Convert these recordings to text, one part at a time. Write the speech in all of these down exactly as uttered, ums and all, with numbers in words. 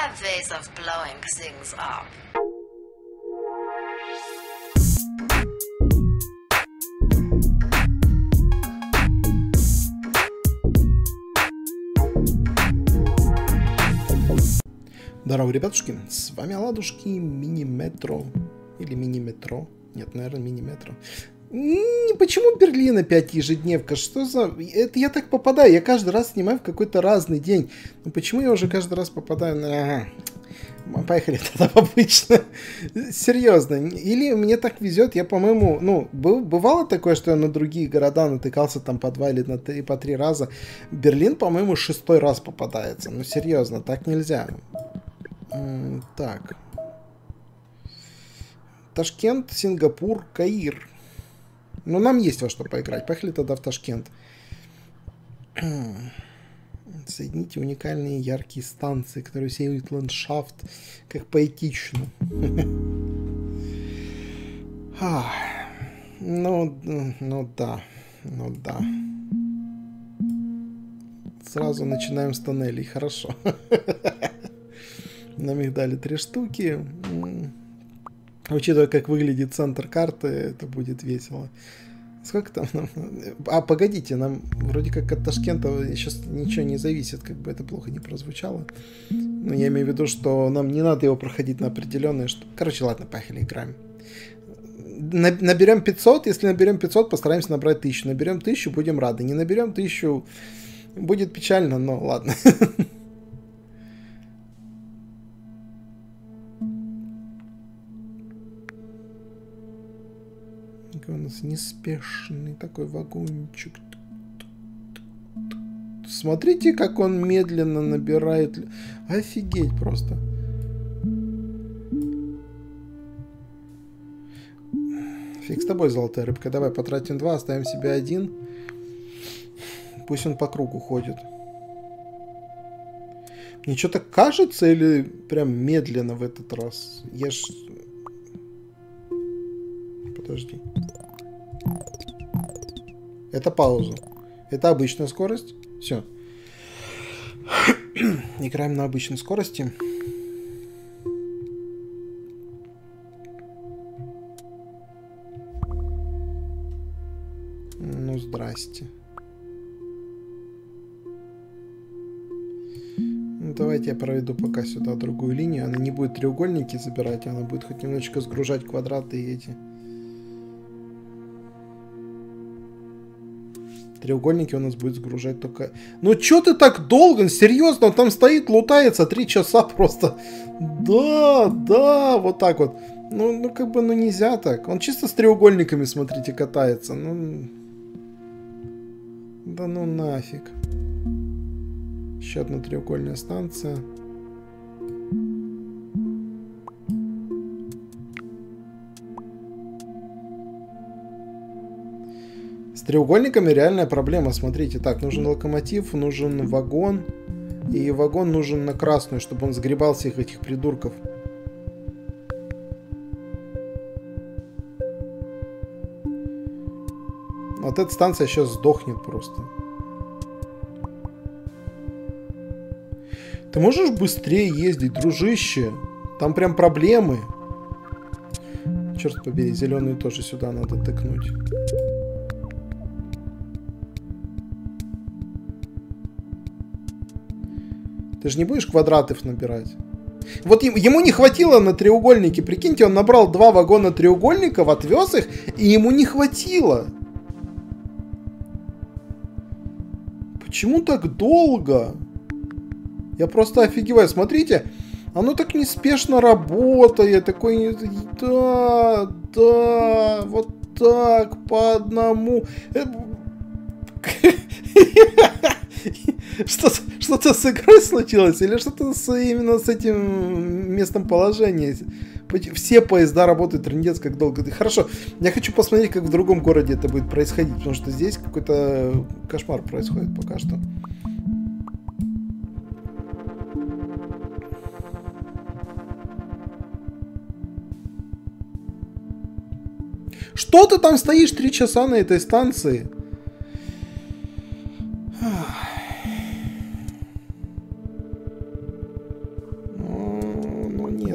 have ways of blowing things up. Здорово, ребятушки, с вами Оладушки, мини-метро, или мини-метро, нет, наверное, мини-метро. Почему Берлин опять ежедневка? Что за... Это я так попадаю, я каждый раз снимаю в какой-то разный день. Ну почему я уже каждый раз попадаю на... Ага. Поехали тогда обычно. Серьезно. Или мне так везет, я, по-моему, ну, бывало такое, что я на другие города натыкался там по два или на три, по три раза. Берлин, по-моему, шестой раз попадается. Ну, серьезно, так нельзя. Так. Ташкент, Сингапур, Каир. Ну, нам есть во что поиграть. Поехали тогда в Ташкент. Соедините уникальные яркие станции, которые усеивают ландшафт, как поэтично. Ну, ну да. Ну да. Сразу начинаем с тоннелей. Хорошо. Нам их дали три штуки. Учитывая, как выглядит центр карты, это будет весело. Сколько там нам... А, погодите, нам вроде как от Ташкента сейчас ничего не зависит, как бы это плохо не прозвучало. Но я имею в виду, что нам не надо его проходить на определенные... Что... Короче, ладно, поехали, играем. Наберем пятьсот, если наберем пятьсот, постараемся набрать тысячу. Наберем тысячу, будем рады. Не наберем тысячу, будет печально, но ладно. У нас неспешный такой вагончик. Смотрите, как он медленно набирает. Офигеть просто. Фиг с тобой, золотая рыбка. Давай потратим два, оставим себе один. Пусть он по кругу ходит. Мне что-то кажется или прям медленно в этот раз? Я ж... Подожди. Это пауза. Это обычная скорость. Все. Играем на обычной скорости. Ну, здрасте. Ну, давайте я проведу пока сюда другую линию. Она не будет треугольники забирать, она будет хоть немножечко сгружать квадраты и эти... Треугольники у нас будет сгружать только... Ну чё ты так долго? Серьезно? Он там стоит, лутается три часа просто. Да, да, вот так вот. Ну, ну как бы, ну нельзя так. Он чисто с треугольниками, смотрите, катается. Ну... Да ну нафиг. Еще одна треугольная станция. С треугольниками реальная проблема, смотрите. Так, нужен локомотив, нужен вагон. И вагон нужен на красную, чтобы он сгребал всех этих придурков. Вот эта станция сейчас сдохнет просто. Ты можешь быстрее ездить, дружище? Там прям проблемы. Черт побери, зеленую тоже сюда надо тыкнуть. Ты же не будешь квадратов набирать? Вот ему не хватило на треугольники. Прикиньте, он набрал два вагона треугольников, отвез их, и ему не хватило. Почему так долго? Я просто офигеваю. Смотрите, оно так неспешно работает. Такой... Да, да, вот так, по одному... Что-то, что-то с игрой случилось? Или что-то с, именно с этим местом положения? Все поезда работают трындец как долго. Хорошо, я хочу посмотреть, как в другом городе это будет происходить, потому что здесь какой-то кошмар происходит пока что. Что ты там стоишь три часа на этой станции?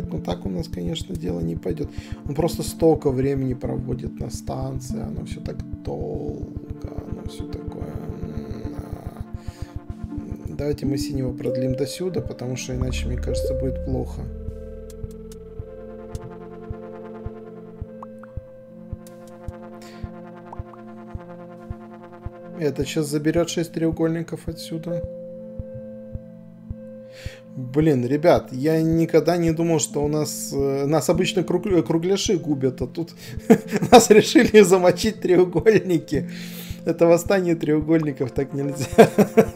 Ну так у нас, конечно, дело не пойдет. Он просто столько времени проводит на станции, оно все так долго, оно все такое. Давайте мы синего продлим до сюда, потому что иначе, мне кажется, будет плохо. Это сейчас заберет шесть треугольников отсюда. Блин, ребят, я никогда не думал, что у нас... Нас обычно круг, кругляши губят, а тут нас решили замочить треугольники. Это восстание треугольников, так нельзя.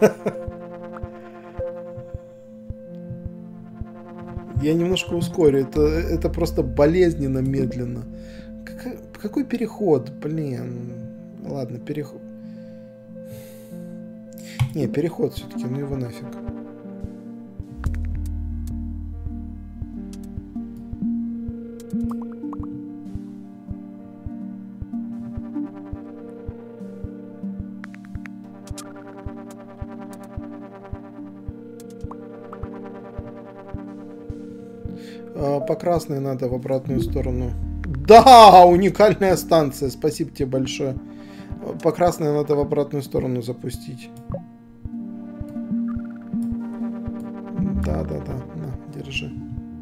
Я немножко ускорю, это, это просто болезненно медленно. Как, какой переход, блин. Ладно, переход. Не, переход все-таки, ну его нафиг. По красной надо в обратную сторону. Да, уникальная станция. Спасибо тебе большое. По красной надо в обратную сторону запустить. Да, да, да. На, держи.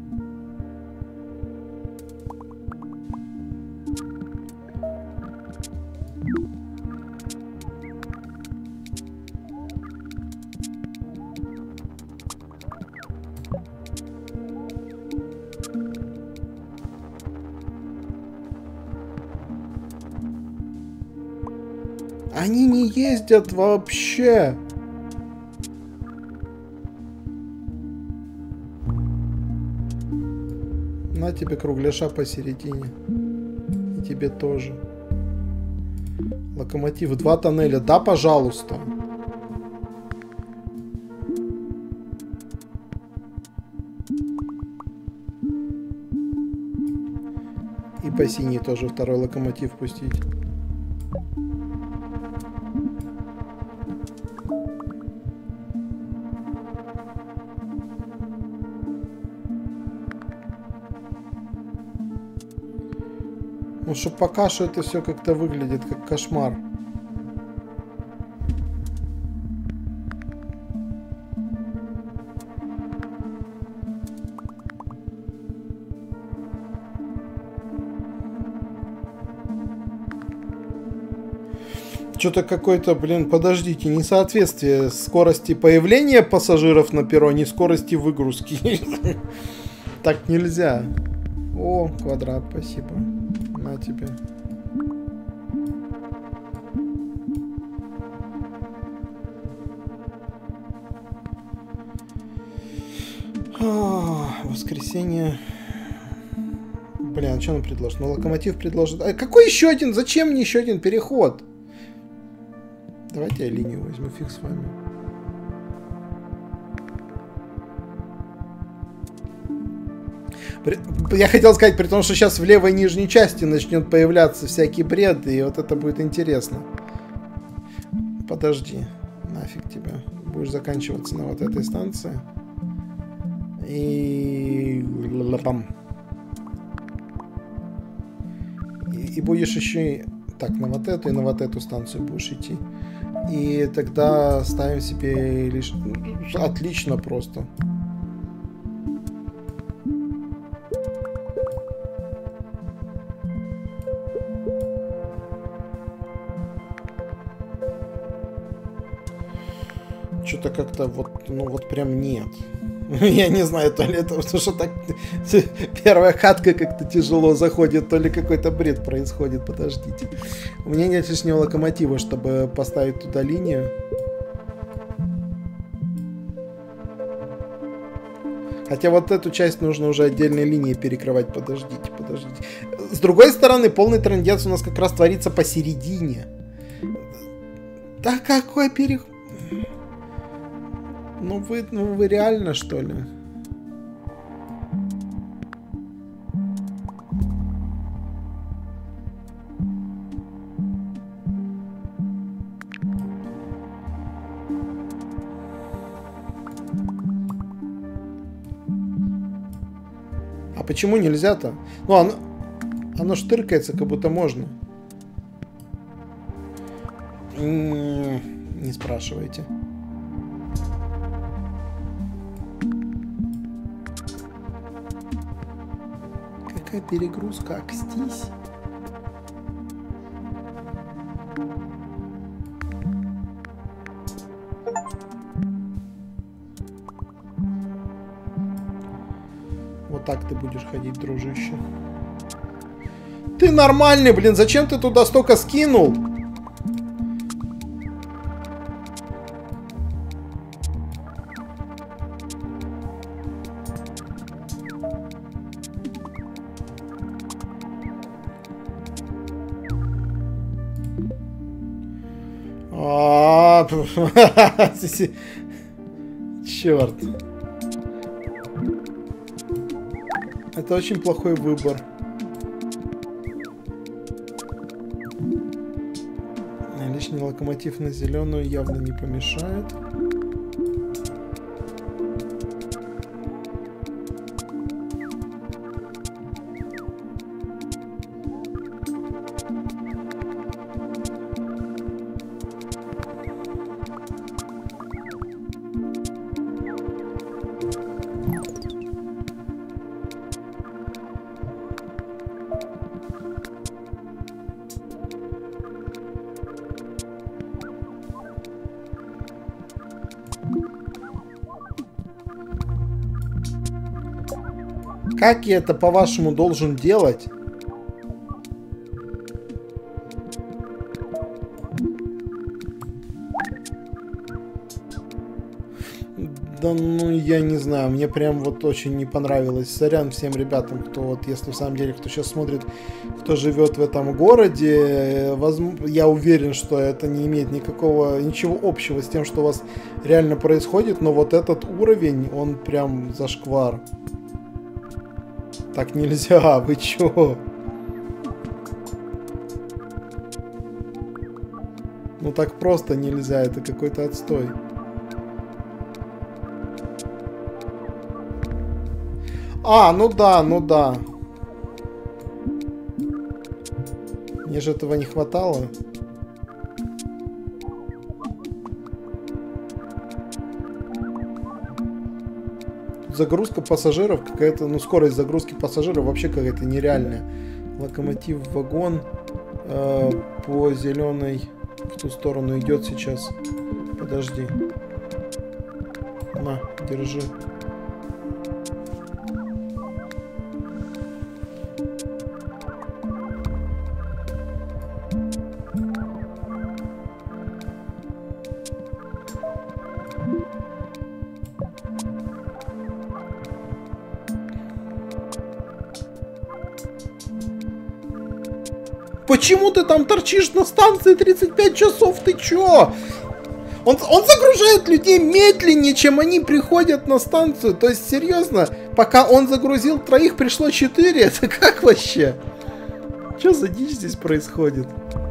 Они не ездят вообще. На тебе кругляша посередине. И тебе тоже. Локомотив, два тоннеля. Да, пожалуйста. И по синей тоже второй локомотив пустить. Ну, что пока что это все как-то выглядит как кошмар. Что-то какое-то, блин, подождите, несоответствие скорости появления пассажиров на перроне, скорости выгрузки. Так нельзя. О, квадрат, спасибо. На тебе. А, воскресенье. Блин, а что он предложит? Ну, локомотив предложит. А какой еще один? Зачем мне еще один переход? Давайте я линию возьму, фиг с вами. Я хотел сказать, при том, что сейчас в левой нижней части начнет появляться всякий бред, и вот это будет интересно. Подожди, нафиг тебя. Будешь заканчиваться на вот этой станции. И... И, и будешь еще... Так, на вот эту и на вот эту станцию будешь идти. И тогда ставим себе лишь... Отлично просто. Что-то как-то вот, ну вот прям нет. Я не знаю, то ли это, потому что так первая катка как-то тяжело заходит, то ли какой-то бред происходит. Подождите. У меня нет лишнего локомотива, чтобы поставить туда линию. Хотя вот эту часть нужно уже отдельной линией перекрывать. Подождите, подождите. С другой стороны, полный трындец у нас как раз творится посередине. Да какой переход? Ну вы, ну вы реально, что ли? А почему нельзя-то? Ну, оно, оно штыркается, как будто можно. Не спрашивайте. Какая перегрузка, акстись. Вот так ты будешь ходить, дружище. Ты нормальный, блин, зачем ты туда столько скинул? А, черт. Это очень плохой выбор. Лишний локомотив на зеленую явно не помешает. Как я это, по-вашему, должен делать? Да ну, я не знаю, мне прям вот очень не понравилось. Сорян всем ребятам, кто вот, если в самом деле, кто сейчас смотрит, кто живет в этом городе, возможно, я уверен, что это не имеет никакого, ничего общего с тем, что у вас реально происходит, но вот этот уровень, он прям зашквар. Так нельзя, вы чё? Ну так просто нельзя, это какой-то отстой. А, ну да, ну да. Мне же этого не хватало. Загрузка пассажиров какая-то, ну скорость загрузки пассажиров вообще какая-то нереальная. Локомотив, вагон э, по зеленой в ту сторону идет сейчас. Подожди. На, держи. Почему ты там торчишь на станции тридцать пять часов? Ты чё? Он, он загружает людей медленнее, чем они приходят на станцию. То есть, серьезно, пока он загрузил троих, пришло четыре. Это как вообще? Чё за дичь здесь происходит?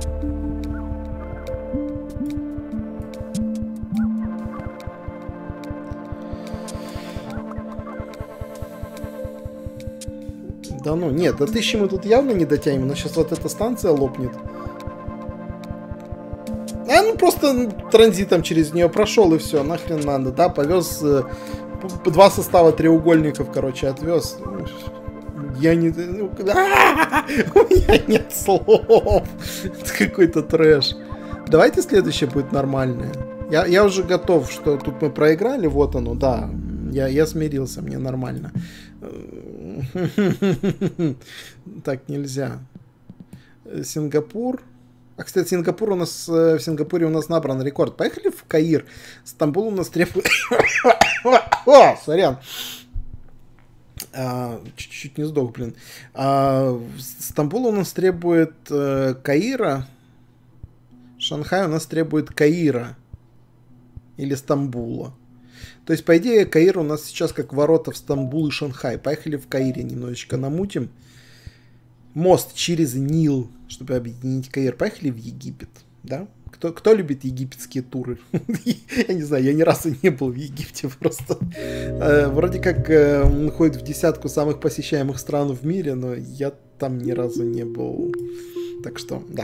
Да ну, нет, до тысячи мы тут явно не дотянем, но сейчас вот эта станция лопнет. А, ну просто транзитом через нее прошел и все, нахрен надо, да, повез э, два состава треугольников, короче, отвез. Я не... Ну, у меня нет слов. Это какой-то трэш. Давайте следующее будет нормальное. Я, я уже готов, что тут мы проиграли, вот оно, да. Я, я смирился, мне нормально. Так нельзя. Сингапур. А, кстати, Сингапур у нас, в Сингапуре у нас набран рекорд. Поехали в Каир. Стамбул у нас требует... О, сорян. А, чуть-чуть не сдох, блин. А, Стамбул у нас требует э, Каира. Шанхай у нас требует Каира. Или Стамбула. То есть, по идее, Каир у нас сейчас как ворота в Стамбул и Шанхай. Поехали в Каире немножечко намутим. Мост через Нил, чтобы объединить Каир. Поехали в Египет, да? Кто, кто любит египетские туры? Я не знаю, я ни разу не был в Египте просто. Вроде как он ходит в десятку самых посещаемых стран в мире, но я там ни разу не был. Так что, да.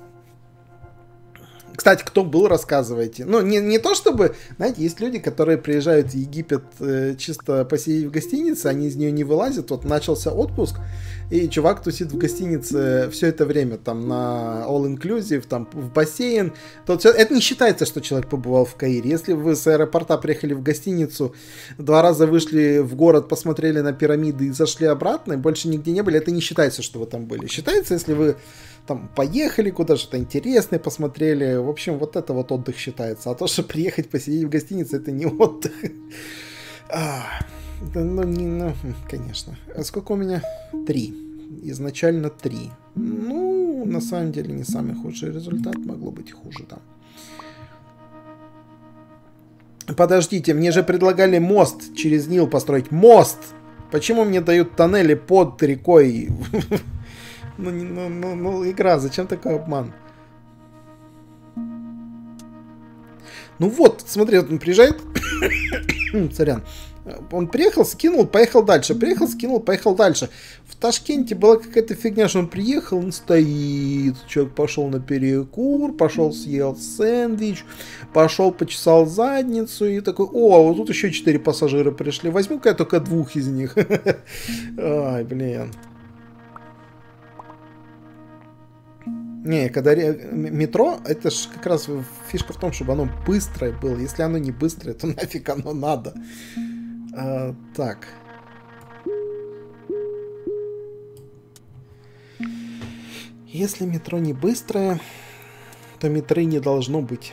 Кстати, кто был, рассказывайте. Ну, не, не то чтобы... Знаете, есть люди, которые приезжают в Египет э, чисто посидеть в гостинице, они из нее не вылазят. Вот начался отпуск, и чувак тусит в гостинице все это время, там, на all-inclusive, там, в бассейн. То, все, это не считается, что человек побывал в Каире. Если вы с аэропорта приехали в гостиницу, два раза вышли в город, посмотрели на пирамиды и зашли обратно, и больше нигде не были, это не считается, что вы там были. Считается, если вы там поехали куда-то, что-то интересное посмотрели. В общем, вот это вот отдых считается. А то, что приехать посидеть в гостинице, это не отдых. А, да, ну, не, ну, конечно. А сколько у меня? Три. Изначально три. Ну, на самом деле, не самый худший результат. Могло быть и хуже, да. Подождите, мне же предлагали мост через Нил построить. Мост! Почему мне дают тоннели под рекой? Ну, ну, ну, ну, игра, зачем такой обман? Ну вот, смотри, вот он приезжает, сорян, он приехал, скинул, поехал дальше, приехал, скинул, поехал дальше. В Ташкенте была какая-то фигня, что он приехал, он стоит, человек пошел на перекур, пошел съел сэндвич, пошел почесал задницу и такой, о, вот тут еще четыре пассажира пришли, возьму-ка я только двух из них. Ай, блин. Не, когда метро, это же как раз фишка в том, чтобы оно быстрое было. Если оно не быстрое, то нафиг оно надо. А, так. Если метро не быстрое, то метры не должно быть.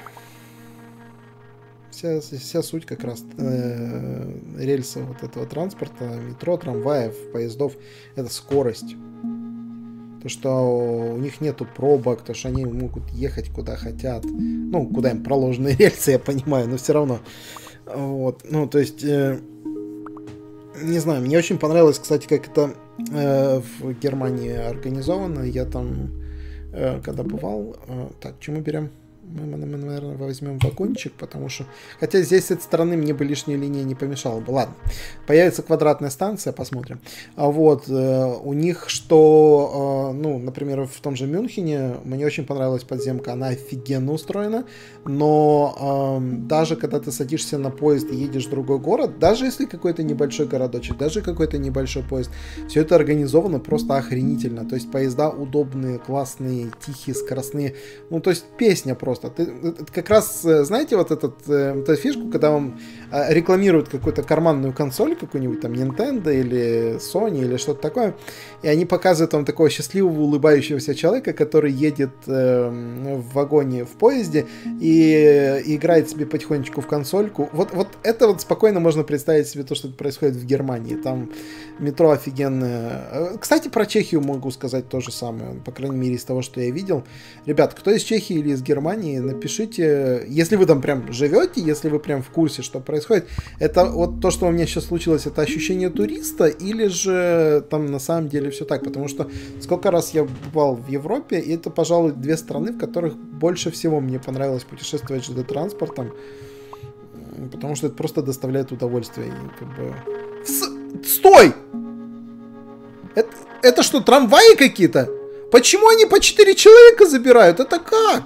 Вся, вся суть как раз э, рельса вот этого транспорта, метро, трамваев, поездов, это скорость. То, что у них нету пробок, то, что они могут ехать куда хотят. Ну, куда им проложены рельсы, я понимаю, но все равно. Вот, ну, то есть, э, не знаю, мне очень понравилось, кстати, как это э, в Германии организовано. Я там, э, когда бывал, э, так, что мы берем? Мы, мы, наверное, возьмем вагончик, потому что... Хотя здесь с этой стороны мне бы лишняя линия не помешала бы. Ладно. Появится квадратная станция, посмотрим. А вот э, у них что... Э, ну, например, в том же Мюнхене мне очень понравилась подземка. Она офигенно устроена. Но э, даже когда ты садишься на поезд и едешь в другой город, даже если какой-то небольшой городочек, даже какой-то небольшой поезд, все это организовано просто охренительно. То есть поезда удобные, классные, тихие, скоростные. Ну, то есть песня просто. Ты, как раз, знаете, вот этот, эту фишку, когда вам рекламируют какую-то карманную консоль, какую-нибудь там Nintendo или Sony или что-то такое, и они показывают вам такого счастливого, улыбающегося человека, который едет э, в вагоне в поезде и, и играет себе потихонечку в консольку. Вот, вот это вот спокойно можно представить себе то, что происходит в Германии. Там метро офигенное. Кстати, про Чехию могу сказать то же самое, по крайней мере, из того, что я видел. Ребят, кто из Чехии или из Германии, напишите, если вы там прям живете, если вы прям в курсе, что происходит, это вот то, что у меня сейчас случилось, это ощущение туриста, или же там на самом деле все так, потому что сколько раз я бывал в Европе, и это, пожалуй, две страны, в которых больше всего мне понравилось путешествовать ЖД-транспортом, потому что это просто доставляет удовольствие. И как бы... С... Стой! Это, это что, трамваи какие-то? Почему они по четыре человека забирают? Это как?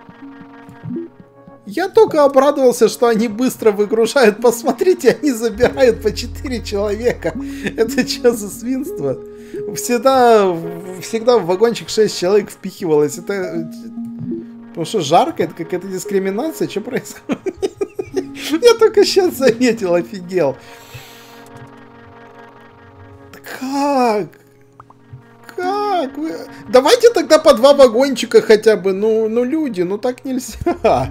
Я только обрадовался, что они быстро выгружают. Посмотрите, они забирают по четыре человека. Это что за свинство? Всегда, всегда в вагончик шесть человек впихивалось. Это... Потому что жарко, это какая-то дискриминация. Что происходит? Я только сейчас заметил, офигел. Как? Как вы... Давайте тогда по два вагончика хотя бы. Ну, ну люди, ну так нельзя.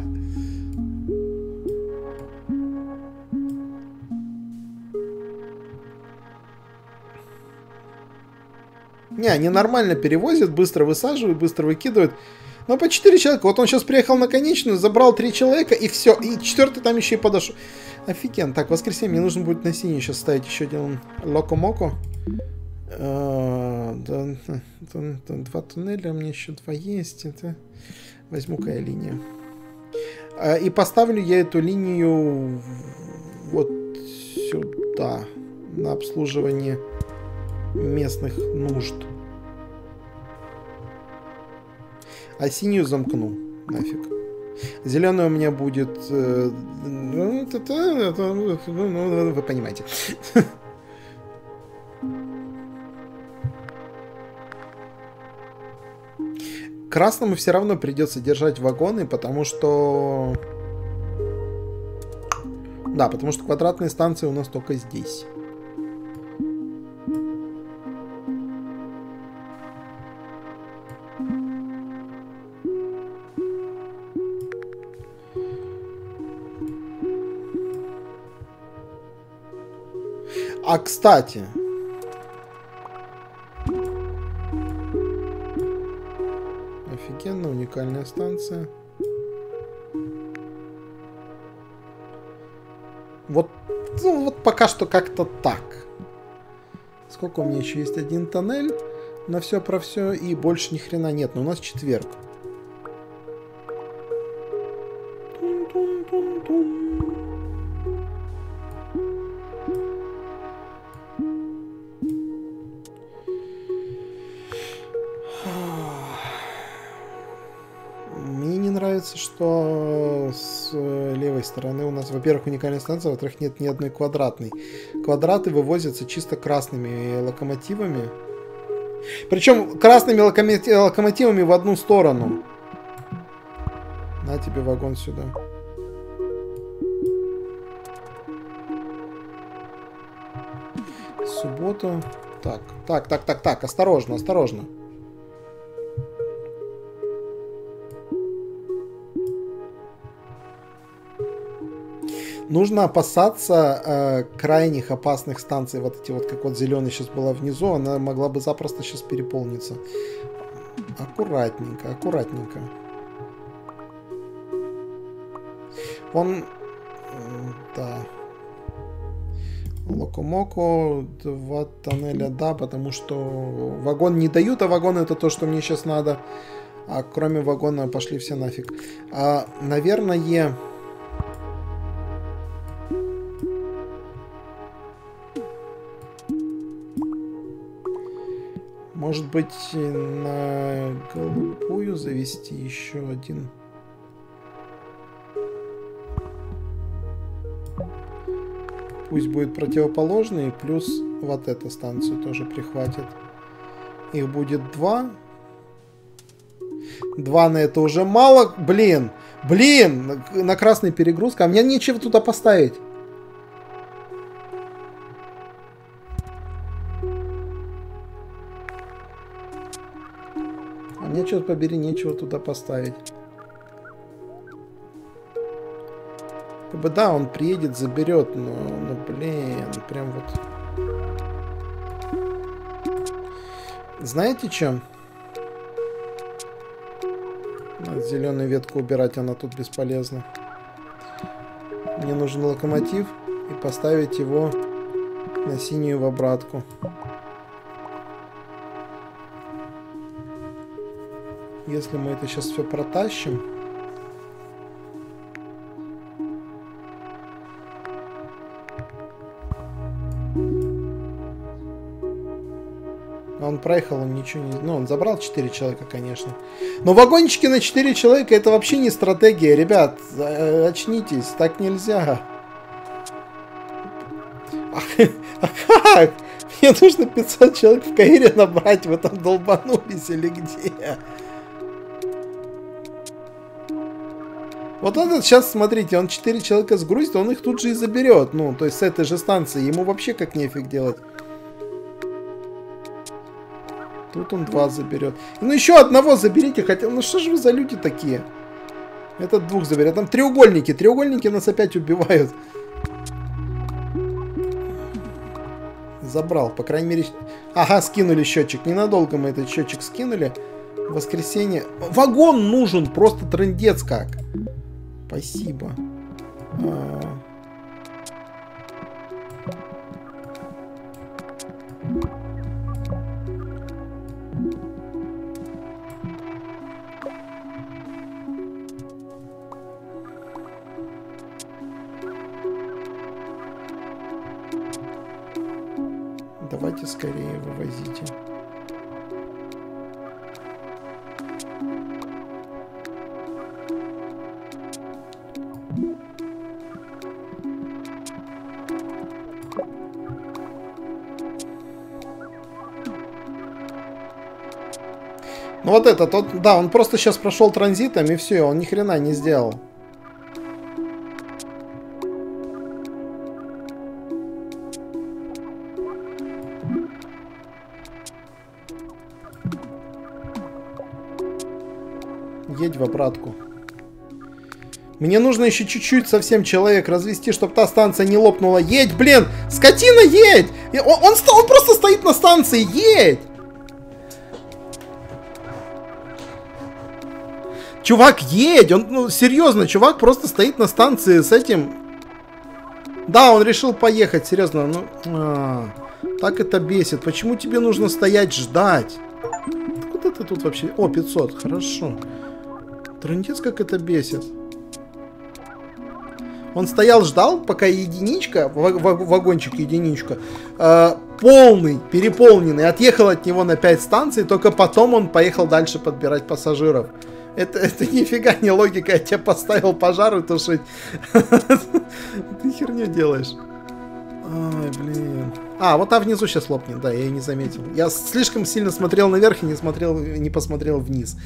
Не, они нормально перевозят, быстро высаживают, быстро выкидывают. Но по четыре человека. Вот он сейчас приехал на конечную, забрал три человека, и все. И четвертый там еще и подошел. Офигенно. Так, в воскресенье мне нужно будет на синюю сейчас ставить еще один локо-моко. Два туннеля, у меня еще два есть. Это... Возьму-ка я линию. И поставлю я эту линию вот сюда, на обслуживание местных нужд. А синюю замкну. Нафиг. Зеленая у меня будет... Ну, вы понимаете. Красному все равно придется держать вагоны, потому что... Да, потому что квадратные станции у нас только здесь. А, кстати... Офигенно, уникальная станция. Вот, ну, вот пока что как-то так. Сколько у меня еще есть? Один тоннель на все про все, и больше ни хрена нет. Но у нас четверг. Тун-тун-тун-тун. Мне не нравится, что с левой стороны у нас, во-первых, уникальная станция, во-вторых, нет ни одной квадратной. Квадраты вывозятся чисто красными локомотивами. Причем красными локомотивами в одну сторону. На тебе вагон сюда. Суббота. Так, так, так, так, так, осторожно, осторожно. Нужно опасаться э, крайних опасных станций. Вот эти вот, как вот зеленый сейчас была внизу, она могла бы запросто сейчас переполниться. Аккуратненько, аккуратненько. Он... Да. Локомоко, два тоннеля, да, потому что вагон не дают, а вагон это то, что мне сейчас надо. А кроме вагона пошли все нафиг. А, наверное... Может быть, на голубую завести еще один. Пусть будет противоположный, плюс вот эту станцию тоже прихватит. Их будет два. Два на это уже мало. Блин, блин, на красной перегрузка. А мне нечего туда поставить. Мне, черт побери, нечего туда поставить. Как бы, да, он приедет, заберет, но, ну, блин, прям вот. Знаете, что? Надо зеленую ветку убирать, она тут бесполезна. Мне нужен локомотив и поставить его на синюю в обратку. Если мы это сейчас все протащим. Он проехал, он ничего не... Ну, он забрал четыре человека, конечно. Но вагончики на четыре человека это вообще не стратегия. Ребят, очнитесь, так нельзя. А как? Мне нужно пятьсот человек в Каире набрать, вы там долбанулись или где? Вот этот сейчас, смотрите, он четыре человека сгрузит, он их тут же и заберет. Ну, то есть с этой же станции. Ему вообще как нефиг делать. Тут он два заберет. Ну, еще одного заберите хотя. Ну, что же вы за люди такие? Этот двух заберет. Там треугольники. Треугольники нас опять убивают. Забрал, по крайней мере. Ага, скинули счетчик. Ненадолго мы этот счетчик скинули. В воскресенье. Вагон нужен. Просто трындец как. Спасибо. А... давайте скорее вывозите. Ну вот этот, вот, да, он просто сейчас прошел транзитом и все, он ни хрена не сделал. Едь в обратку. Мне нужно еще чуть-чуть совсем человек развести, чтобы та станция не лопнула. Едь, блин! Скотина, едь! Он, он, он просто стоит на станции, едь! Чувак, едь! Он, ну, серьезно, чувак просто стоит на станции с этим. Да, он решил поехать, серьезно. Ну, а, так это бесит. Почему тебе нужно стоять, ждать? Куда ты тут вообще? О, пятьсот, хорошо. Трындец, как это бесит. Он стоял, ждал, пока единичка, вагончик единичка, э, полный, переполненный, отъехал от него на пять станций, только потом он поехал дальше подбирать пассажиров. Это, это нифига не логика, я тебя поставил пожару тушить. Ты херню делаешь. Ай, блин. А, вот та внизу сейчас лопнет, да, я ее не заметил. Я слишком сильно смотрел наверх и не, смотрел, не посмотрел вниз.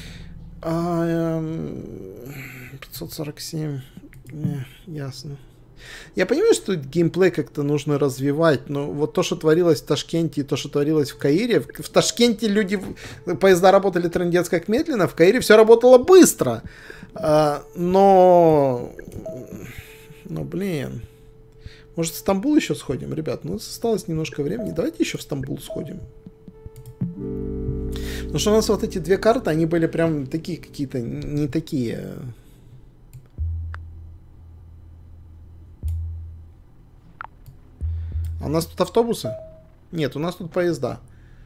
пятьсот сорок семь. Не, ясно. Я понимаю, что геймплей как-то нужно развивать, но вот то, что творилось в Ташкенте и то, что творилось в Каире, в, в Ташкенте люди, поезда работали трындец как медленно, в Каире все работало быстро. А, но... Но, блин... Может, в Стамбул еще сходим, ребят? Ну, осталось немножко времени. Давайте еще в Стамбул сходим. Потому что у нас вот эти две карты, они были прям такие какие-то, не такие... А у нас тут автобусы? Нет, у нас тут поезда.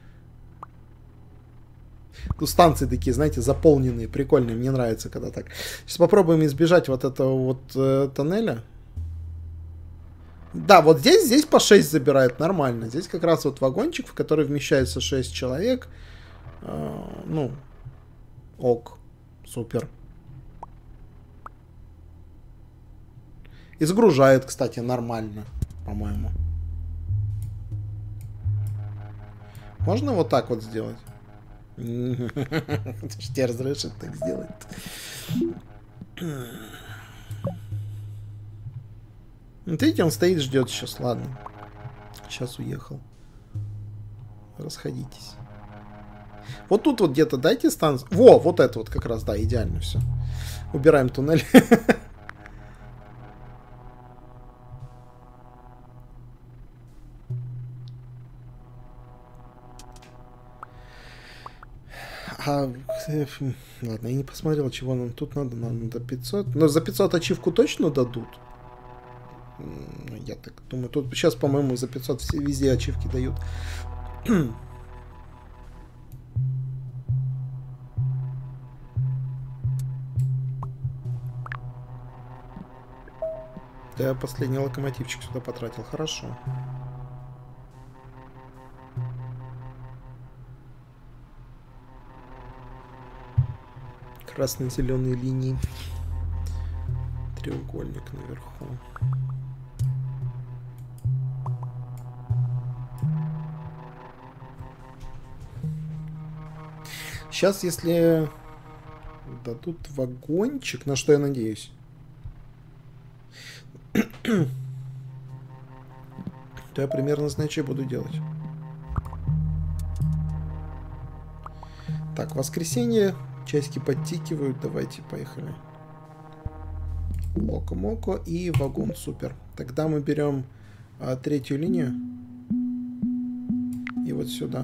Тут станции такие, знаете, заполненные, прикольные. Мне нравится, когда так. Сейчас попробуем избежать вот этого вот э, тоннеля. Да, вот здесь, здесь по шесть забирают нормально. Здесь как раз вот вагончик, в который вмещается шесть человек. Э, ну, ок, супер. И загружает, кстати, нормально, по-моему. Можно вот так вот сделать? Что тебе разрешит так сделать? Вот видите, он стоит, ждет сейчас. Ладно. Сейчас уехал. Расходитесь. Вот тут вот где-то дайте станцию. Во, вот это вот как раз, да, идеально все. Убираем туннель. А, ладно, я не посмотрел, чего нам тут надо. Нам надо пятьсот. Но за пятьсот ачивку точно дадут? Я так думаю. Тут сейчас, по-моему, за пятьсот все, везде ачивки дают. Да, я последний локомотивчик сюда потратил. Хорошо. Красно-зеленые линии. Треугольник наверху. Сейчас, если дадут вагончик, на что я надеюсь, то я примерно знаю, что я буду делать. Так, воскресенье. Часики подтикивают. Давайте, поехали. Моко-моко и вагон. Супер. Тогда мы берем а, третью линию. И вот сюда.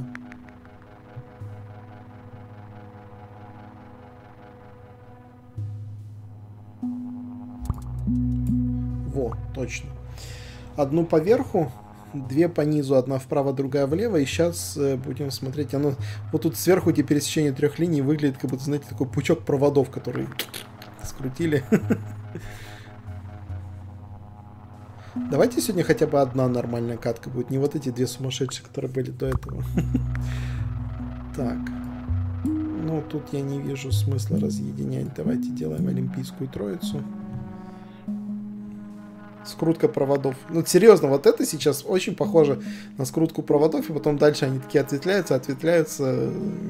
Во, точно. Одну поверху, две по низу, одна вправо, другая влево. И сейчас э, будем смотреть. Оно вот тут сверху, эти пересечения трех линий выглядит, как будто, знаете, такой пучок проводов, которые скрутили. Давайте сегодня хотя бы одна нормальная катка будет. Не вот эти две сумасшедшие, которые были до этого. Так. Ну, тут я не вижу смысла разъединять. Давайте делаем олимпийскую троицу. Скрутка проводов. Ну, серьезно, вот это сейчас очень похоже на скрутку проводов, и потом дальше они такие ответвляются, ответвляются.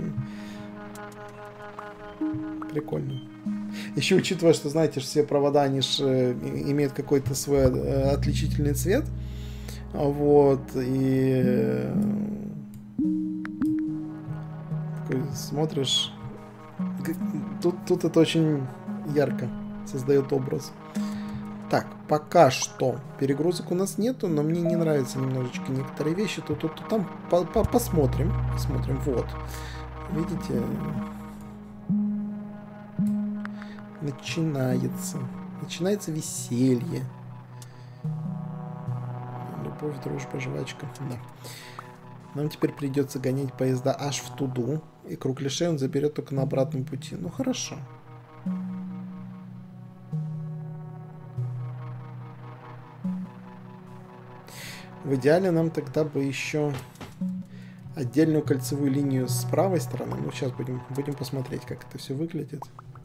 Прикольно. Еще учитывая, что, знаете, все провода, они же имеют какой-то свой отличительный цвет. Вот. И такой смотришь. Тут, тут это очень ярко создает образ. Так, пока что перегрузок у нас нету, но мне не нравятся немножечко некоторые вещи. Тут, тут, тут там по -по посмотрим. Посмотрим. Вот. Видите? Начинается. Начинается веселье. Любовь, дружба, жвачка. Да. Нам теперь придется гонять поезда аж в Туду. И Кругляшей он заберет только на обратном пути. Ну хорошо. В идеале нам тогда бы еще отдельную кольцевую линию с правой стороны. Ну, сейчас будем, будем посмотреть, как это все выглядит.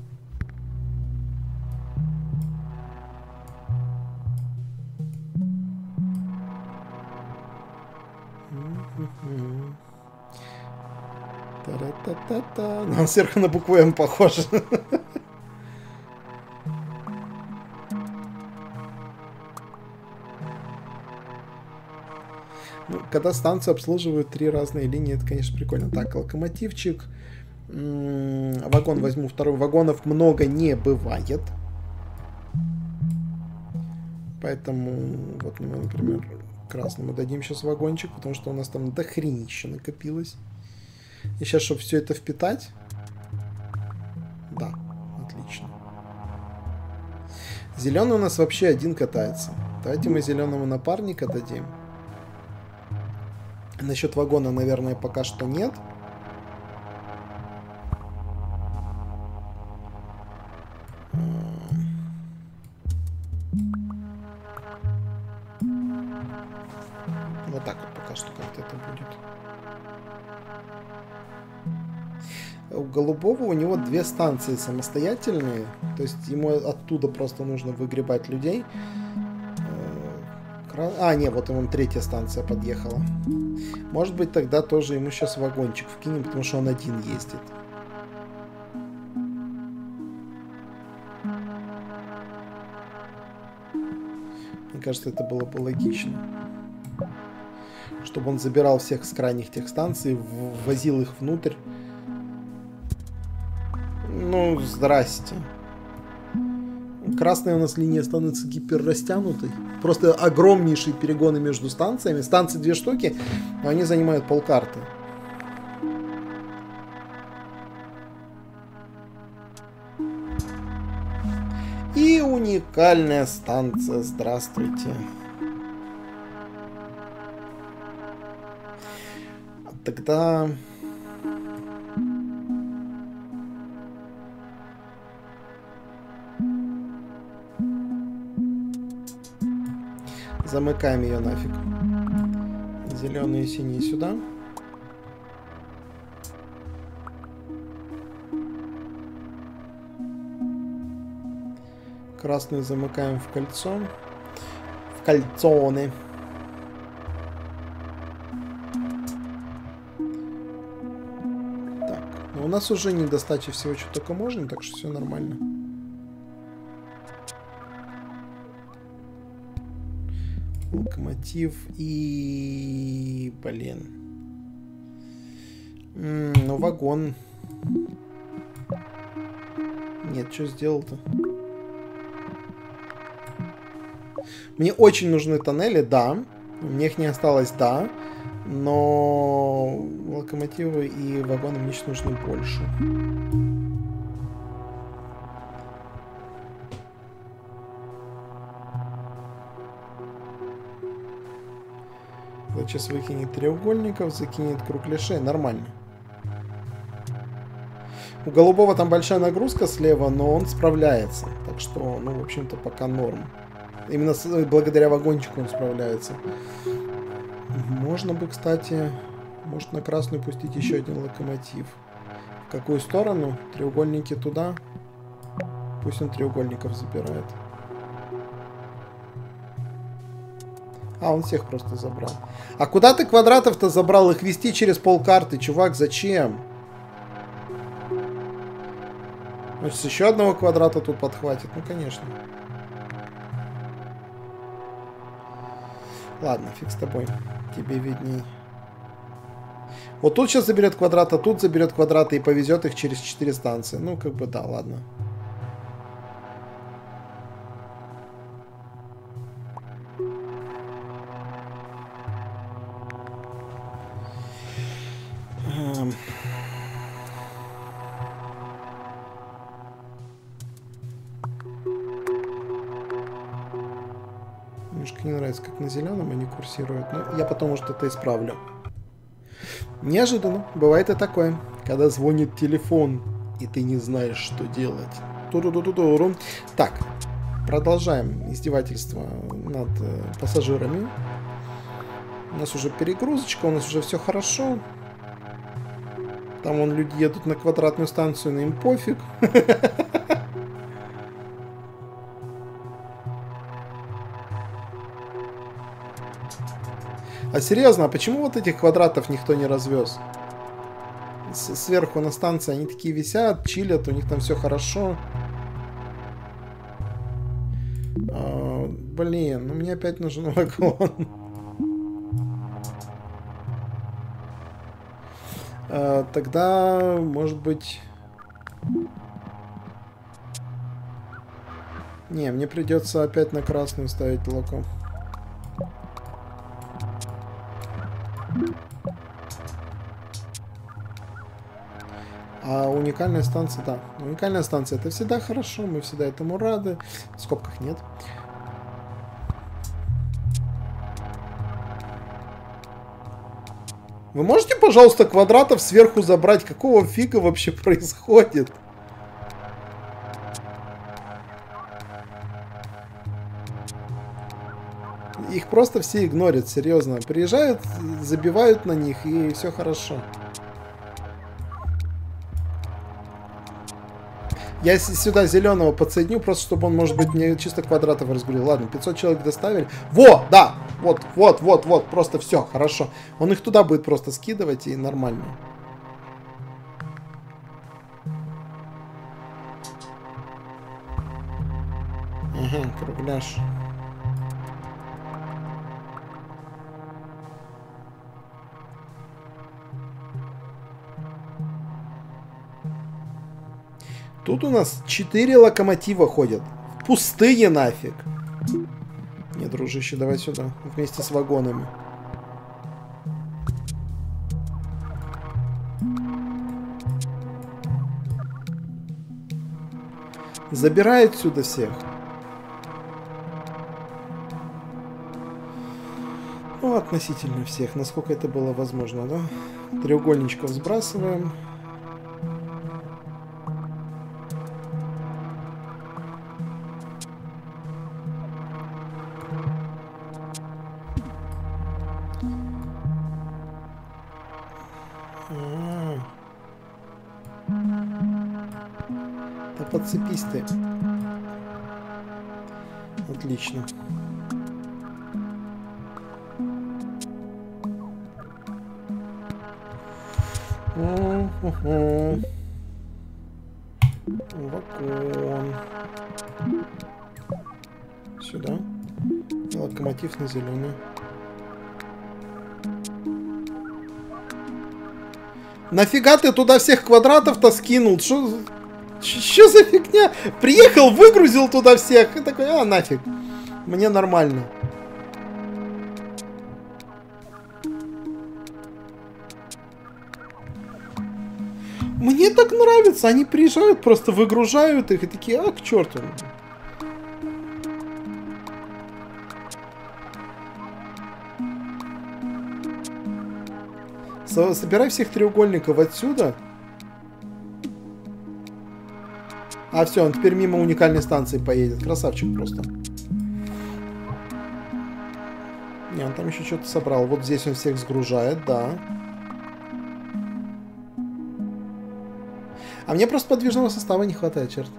Та-та-та-та. Нам сверху на букву М похоже. Ну, когда станцию обслуживают три разные линии, это, конечно, прикольно. Так, локомотивчик. М-м, вагон возьму второй. Вагонов много не бывает. Поэтому, вот, мы, например, красному дадим сейчас вагончик, потому что у нас там дохренище накопилось. И сейчас, чтобы все это впитать. Да, отлично. Зеленый у нас вообще один катается. Давайте мы зеленому напарника дадим. Насчет вагона, наверное, пока что нет. Вот так вот пока что как-то это будет. У Голубого у него две станции самостоятельные. То есть ему оттуда просто нужно выгребать людей. А, не, вот ему третья станция подъехала. Может быть, тогда тоже ему сейчас вагончик вкинем, потому что он один ездит. Мне кажется, это было бы логично. Чтобы он забирал всех с крайних тех станций, ввозил их внутрь. Ну, здрасте. Красная у нас линия становится гиперрастянутой. Просто огромнейшие перегоны между станциями. Станции две штуки, но они занимают полкарты. И уникальная станция. Здравствуйте. Тогда... Замыкаем ее нафиг. Зеленые и синие сюда. Красную замыкаем в кольцо. В кольцоны. Так, ну у нас уже недостачи всего, что только можно, так что все нормально. Локомотив и... Блин. М-м, ну, вагон. Нет, что сделал-то? Мне очень нужны тоннели, да. Мне их не осталось, да. Но локомотивы и вагоны мне нужны больше. Сейчас выкинет треугольников, закинет кругляшей. Нормально. У Голубого там большая нагрузка слева, но он справляется. Так что, ну, в общем-то, пока норм. Именно с, благодаря вагончику он справляется. Можно бы, кстати, может на красную пустить еще один локомотив. В какую сторону? Треугольники туда. Пусть он треугольников забирает. А, он всех просто забрал. А куда ты квадратов-то забрал? Их вести через полкарты, чувак, зачем? Значит, еще одного квадрата тут подхватит. Ну, конечно. Ладно, фиг с тобой. Тебе видней. Вот тут сейчас заберет квадрат, а тут заберет квадраты и повезет их через четыре станции. Ну, как бы да, ладно. Немножко не нравится, как на зеленом они курсируют, но я потом, может, это исправлю. Неожиданно. Бывает и такое, когда звонит телефон, и ты не знаешь, что делать. Ту-ду-ду-ду-ду-ру. Так, продолжаем издевательство над э, пассажирами. У нас уже перегрузочка, у нас уже все хорошо. Там вон люди едут на квадратную станцию, но им пофиг. А серьезно, а почему вот этих квадратов никто не развез? С сверху на станции они такие висят, чилят, у них там все хорошо. А, блин, ну мне опять нужен вагон. А, тогда, может быть... Не, мне придется опять на красную ставить локо. А уникальная станция, да. Уникальная станция — это всегда хорошо, мы всегда этому рады. В скобках нет. Вы можете, пожалуйста, квадратов сверху забрать? Какого фига вообще происходит? Их просто все игнорят, серьезно. Приезжают, забивают на них, и все хорошо. Я сюда зеленого подсоединю, просто чтобы он, может быть, мне чисто квадратов разгрузил. Ладно, пятьсот человек доставили. Во, да, вот, вот, вот, вот, просто все, хорошо. Он их туда будет просто скидывать, и нормально. Ага, кругляш. Тут у нас четыре локомотива ходят. В пустыне нафиг. Не, дружище, давай сюда. Вместе с вагонами. Забирай отсюда всех. Ну, относительно всех. Насколько это было возможно, да? Треугольничков сбрасываем. Подцепись ты. Отлично. У-ху-ху. Вагон. Сюда. И локомотив на зеленый. Нафига ты туда всех квадратов-то скинул? Что... Что за фигня? Приехал, выгрузил туда всех. И такой, а, нафиг. Мне нормально. Мне так нравится. Они приезжают, просто выгружают их и такие, а, к черту. Собирай всех треугольников отсюда. А, все, он теперь мимо уникальной станции поедет. Красавчик просто. Не, он там еще что-то собрал. Вот здесь он всех сгружает, да. А мне просто подвижного состава не хватает, черт.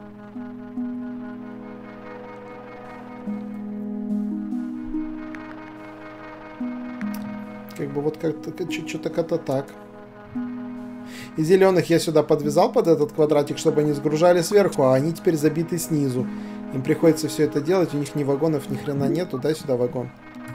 Как бы вот как-то что-то как-то так. И зеленых я сюда подвязал под этот квадратик, чтобы они сгружали сверху, а они теперь забиты снизу. Им приходится все это делать, у них ни вагонов, ни хрена нету, да, сюда вагон.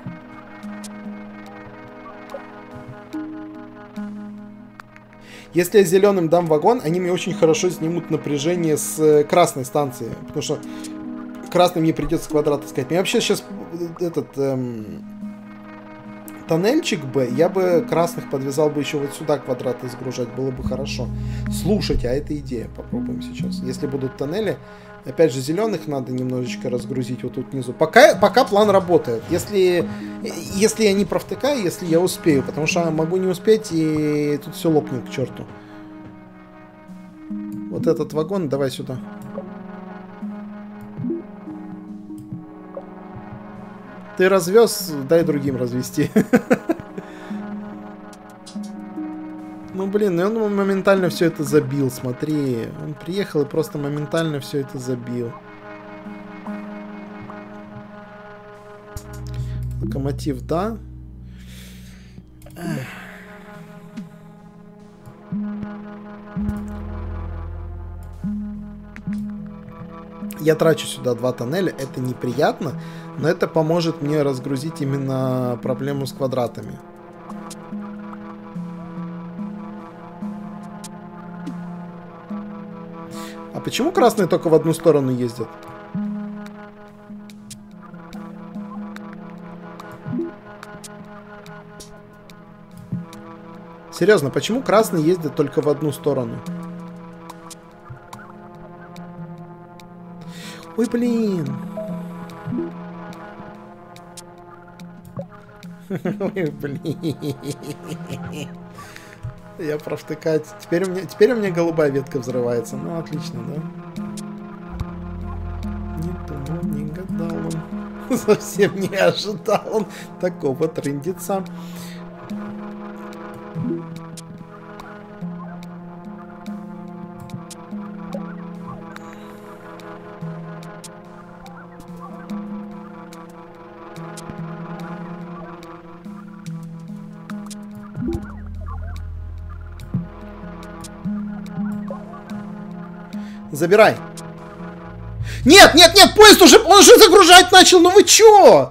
Если я зеленым дам вагон, они мне очень хорошо снимут напряжение с красной станции, потому что красным мне придется квадрат искать. Мне вообще сейчас этот... Эм... тоннельчик бы, я бы красных подвязал бы еще вот сюда квадраты сгружать, было бы хорошо. Слушайте, а это идея, попробуем сейчас. Если будут тоннели, опять же, зеленых надо немножечко разгрузить вот тут внизу. Пока, пока план работает. Если, если я не провтыкаю, если я успею, потому что могу не успеть, и тут все лопнет к черту. Вот этот вагон, давай сюда. Ты развез, дай другим развести. Ну, блин, он моментально все это забил, смотри. Он приехал и просто моментально все это забил. Локомотив, да? Я трачу сюда два тоннеля, это неприятно, но это поможет мне разгрузить именно проблему с квадратами. А почему красные только в одну сторону ездят? Серьезно, почему красные ездят только в одну сторону? Ой, блин. Ой, блин. Я провтыкать. Теперь у меня, теперь у меня голубая ветка взрывается. Ну, отлично, да? Не думал, не гадал он. Совсем не ожидал он такого трындеца. Забирай. Нет, нет, нет, поезд уже, он уже загружать начал, ну вы чё?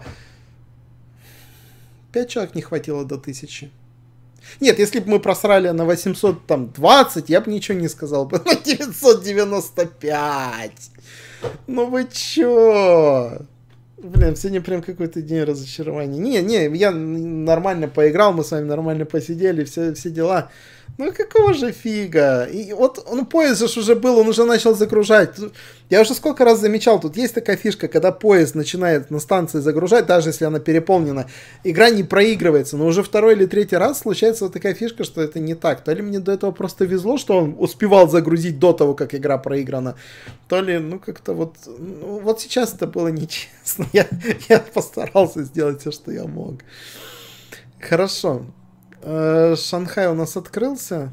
Пять человек не хватило до тысячи. Нет, если бы мы просрали на восемьсот двадцать, я бы ничего не сказал бы. На девятьсот девяносто пять. Ну вы чё? Блин, сегодня прям какой-то день разочарования. Не, не, я нормально поиграл, мы с вами нормально посидели, все, все дела. Ну какого же фига? И вот ну, поезд же уже был, он уже начал загружать. Я уже сколько раз замечал, тут есть такая фишка, когда поезд начинает на станции загружать, даже если она переполнена, игра не проигрывается. Но уже второй или третий раз случается вот такая фишка, что это не так. То ли мне до этого просто везло, что он успевал загрузить до того, как игра проиграна, то ли, ну как-то вот... Ну, вот сейчас это было нечестно. Я, я постарался сделать все, что я мог. Хорошо. Шанхай у нас открылся.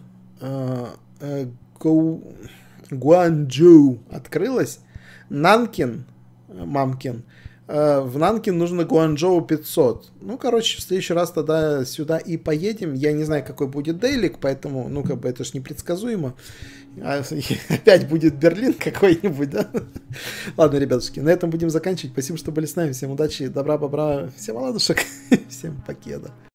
Гуанчжоу открылась. Нанкин, Мамкин. В Нанкин нужно Гуанчжоу пятьсот. Ну, короче, в следующий раз тогда сюда и поедем. Я не знаю, какой будет дейлик, поэтому, ну, как бы это ж непредсказуемо. А, опять будет Берлин какой-нибудь, да? Ладно, ребятушки, на этом будем заканчивать. Спасибо, что были с нами. Всем удачи, добра, бобра, всем ладушек, всем покеда.